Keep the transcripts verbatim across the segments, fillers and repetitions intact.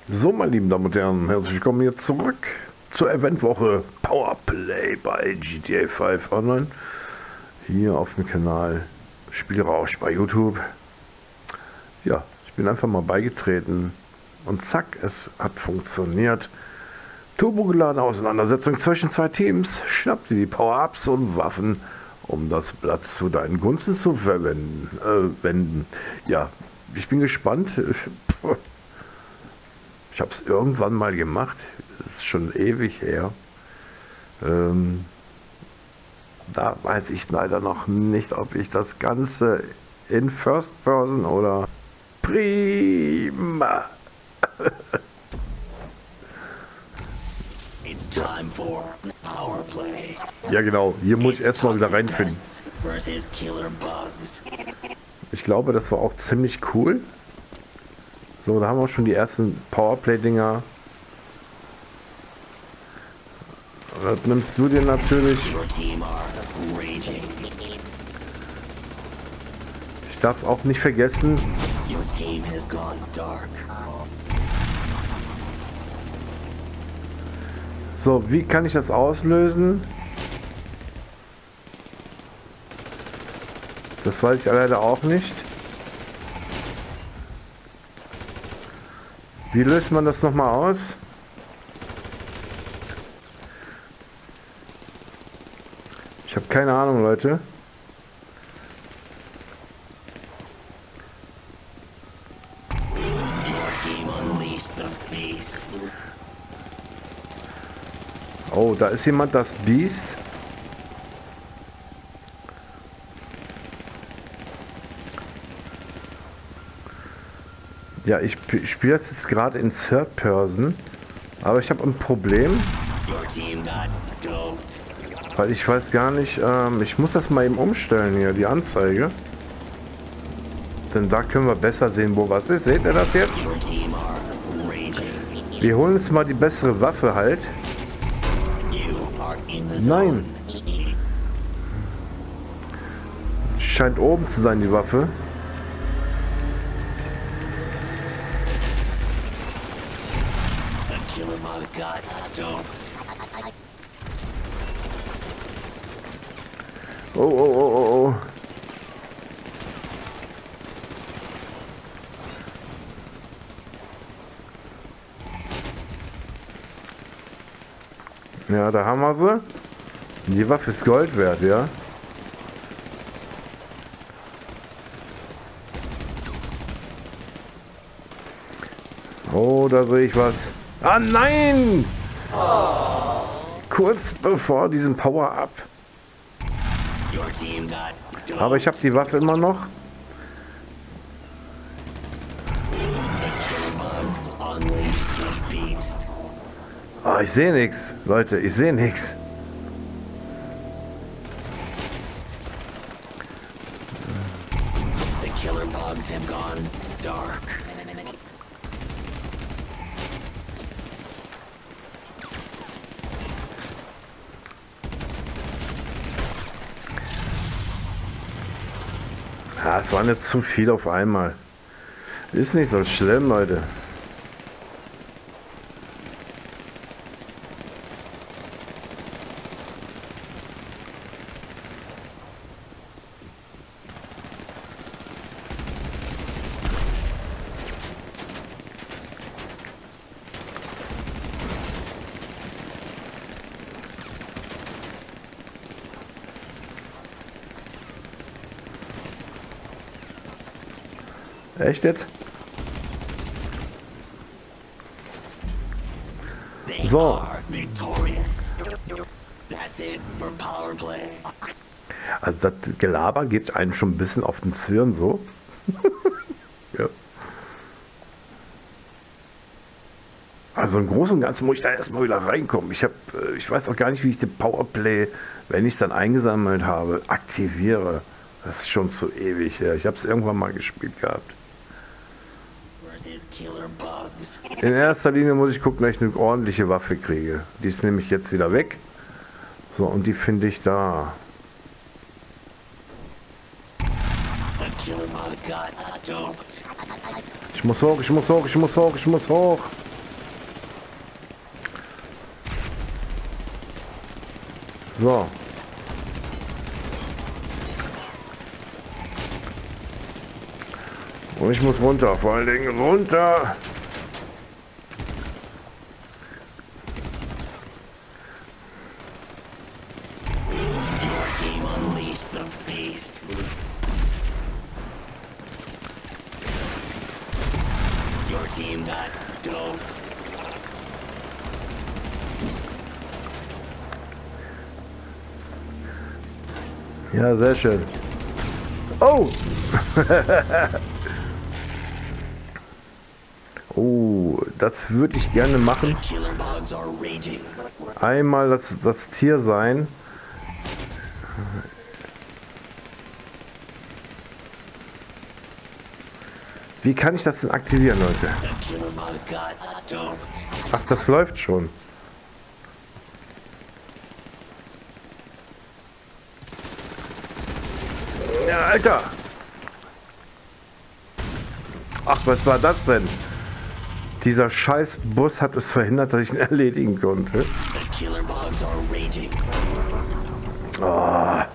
So, meine lieben Damen und Herren, herzlich willkommen hier zurück zur Eventwoche Powerplay bei G T A fünf Online. Hier auf dem Kanal Spielrausch bei YouTube. Ja, ich bin einfach mal beigetreten und zack, es hat funktioniert. Turbogeladene Auseinandersetzung zwischen zwei Teams. Schnapp dir die Power-Ups und Waffen, um das Blatt zu deinen Gunsten zu verwenden. Äh, wenden. Ja, ich bin gespannt. Ich habe es irgendwann mal gemacht. Das ist schon ewig her. Ähm, da weiß ich leider noch nicht, ob ich das Ganze in First Person oder prima. It's time for power play. Ja genau, hier muss ich It's erstmal wieder toxic reinfinden. pests versus killer bugs. Ich glaube, das war auch ziemlich cool. So, da haben wir schon die ersten Powerplay-Dinger. Das nimmst du dir natürlich. Your team are raging. Ich darf auch nicht vergessen, Your team has gone dark. so, wie kann ich das auslösen? Das weiß ich leider auch nicht. Wie löst man das nochmal aus? Ich habe keine Ahnung, Leute. Your team unleashed the beast. Oh, da ist jemand, das Biest. Ja, ich spiele das jetzt gerade in Third Person, aber ich habe ein Problem, Your team got doped. weil ich weiß gar nicht, ähm, ich muss das mal eben umstellen hier, die Anzeige. Denn da können wir besser sehen, wo was ist. Seht ihr das jetzt? Your team are raging. Wir holen uns mal die bessere Waffe halt. You are in the zone. Nein. Scheint oben zu sein, die Waffe. The killer bugs got doped. Oh, oh, oh, oh, oh. Ja, da haben wir sie. Die Waffe ist Gold wert, ja. Oh, da sehe ich was. Ah, nein! Kurz bevor diesen Power-Up. Your team got doped. Aber ich habe die Waffe immer noch. The killer bugs unleashed the beast. Ah, ich sehe nichts. Leute, ich sehe nichts. The killer bugs have gone dark. Ah, es waren jetzt zu viel auf einmal. Ist nicht so schlimm, Leute. Echt jetzt? They So. are victorious. That's it for power play. Also das Gelaber geht einem schon ein bisschen auf den Zwirn so. Ja. Also im Großen und Ganzen muss ich da erstmal wieder reinkommen. Ich habe, ich weiß auch gar nicht, wie ich den Powerplay, wenn ich es dann eingesammelt habe, aktiviere. Das ist schon zu ewig her. Ich habe es irgendwann mal gespielt gehabt. Versus killer bugs. In erster Linie muss ich gucken, dass ich eine ordentliche Waffe kriege. Die ist nämlich jetzt wieder weg. So, und die finde ich da. The killer bugs got doped. Ich muss hoch, ich muss hoch, ich muss hoch, ich muss hoch. So. Und ich muss runter, vor allen Dingen runter. Your team unleashed the beast. Your team got doped. Ja, sehr schön. Oh! Oh, das würde ich gerne machen. Killer bugs are raging. Einmal das, das Tier sein. Wie kann ich das denn aktivieren, Leute? The killer bugs got doped. Ach, das läuft schon. Ja, Alter! Ach, was war das denn? Dieser scheiß Bus hat es verhindert, dass ich ihn erledigen konnte. The killer bugs are raging. Oh.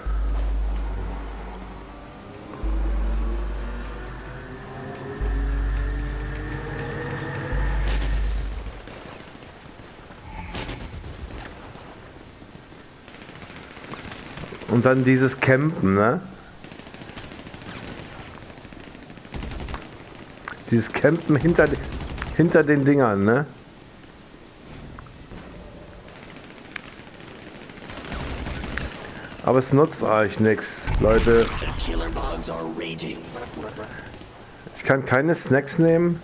Und dann dieses Campen, ne? Dieses Campen hinter, hinter den Dingern, ne? Aber es nutzt eigentlich nichts, Leute. The killer bugs are raging. Ich kann keine Snacks nehmen.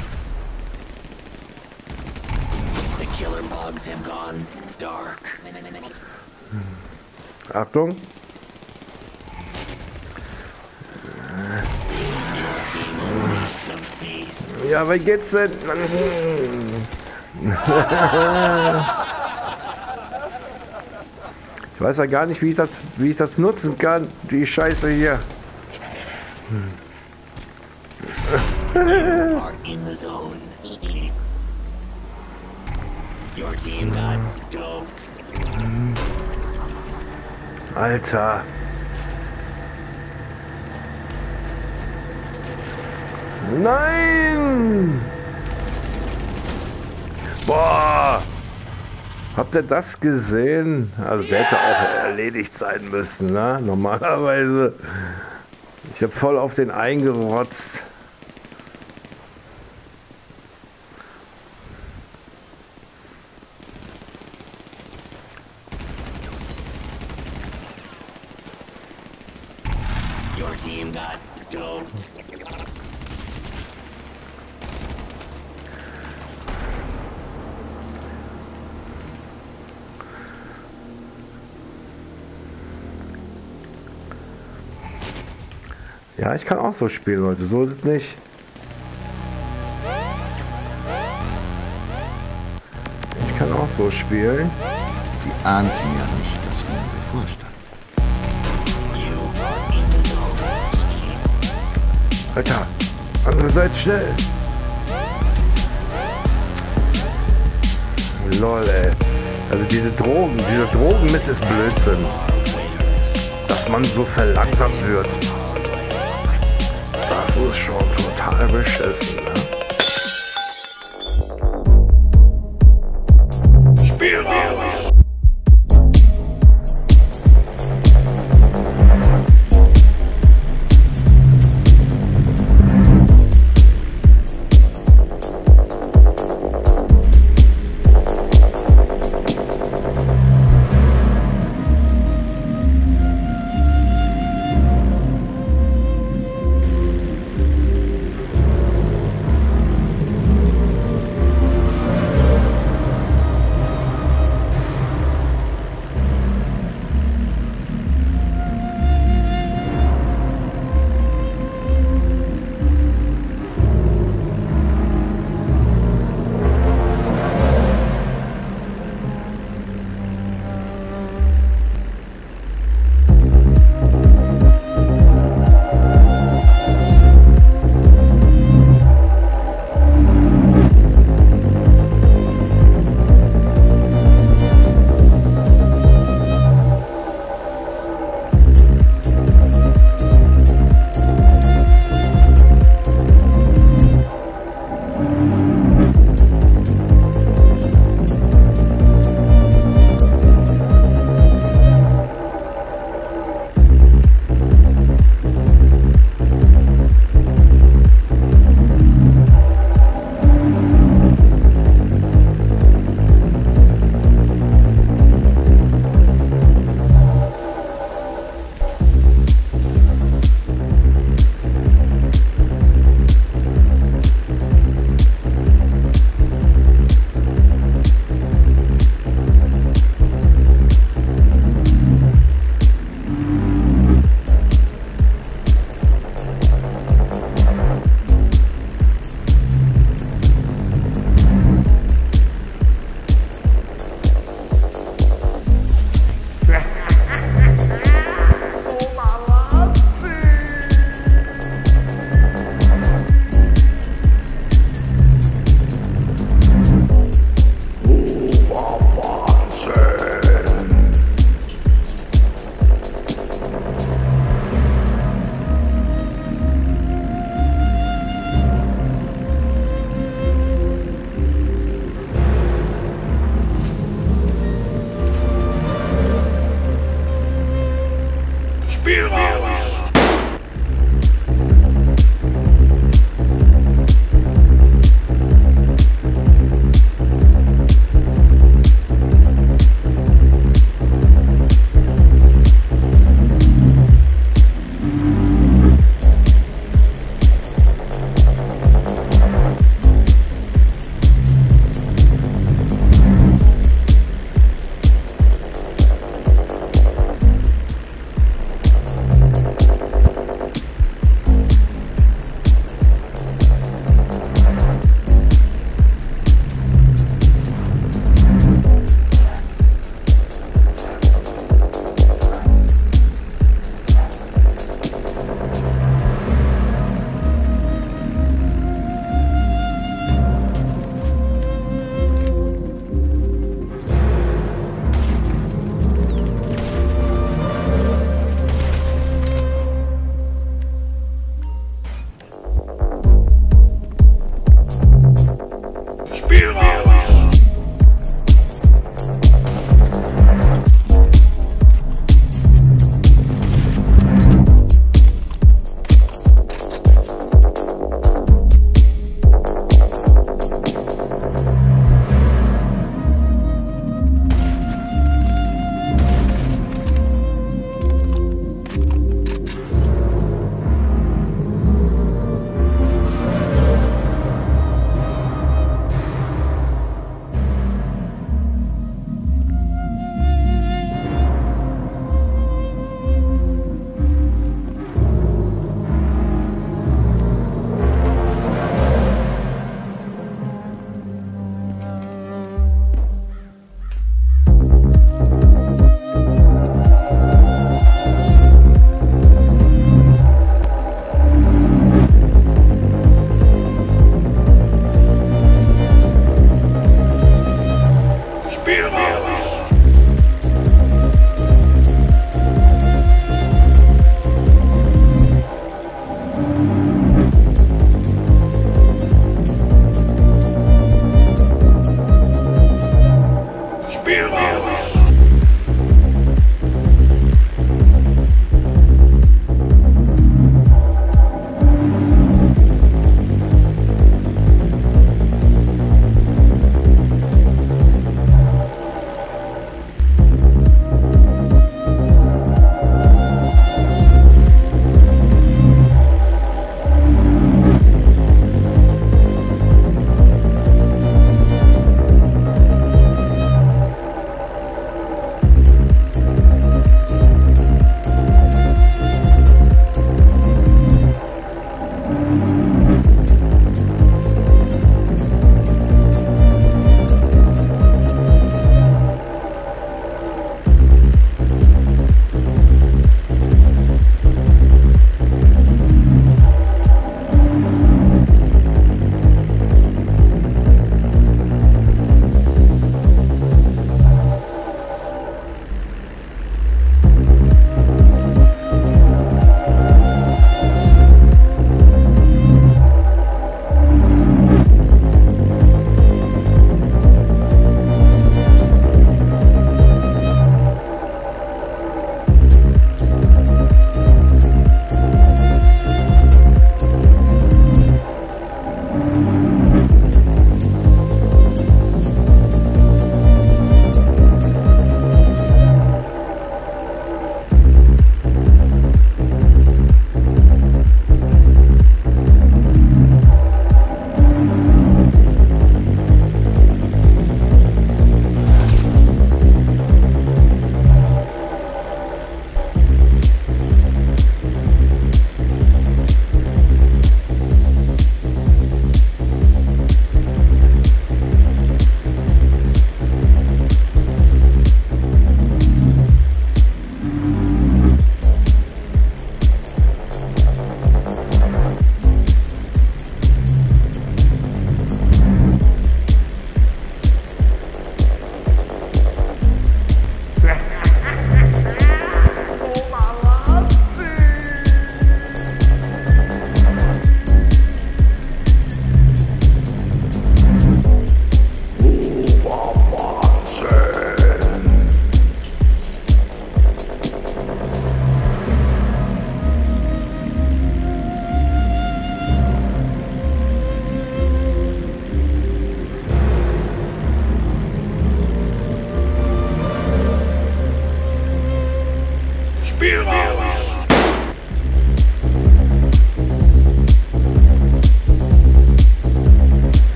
The killer bugs have gone dark. Achtung. Your team unleashed the beast. Ja, wie geht's denn? Ich weiß ja gar nicht, wie ich das, wie ich das nutzen kann, die Scheiße hier. Are in the zone. Your team got doped. Alter. Nein! Boah! Habt ihr das gesehen? Also der hätte auch erledigt sein müssen, ne? Normalerweise. Ich habe voll auf den eingerotzt. Your team got doped. Ja, ich kann auch so spielen, Leute. So ist es nicht. Ich kann auch so spielen. Sie ahnten ja nicht, was ihnen bevorstand. You are in the zone. Alter, andererseits schnell. Lol, ey. Also diese Drogen, dieser Drogenmist ist Blödsinn. Dass man so verlangsamt wird. Das ist schon total beschissen, ne? Spielraum.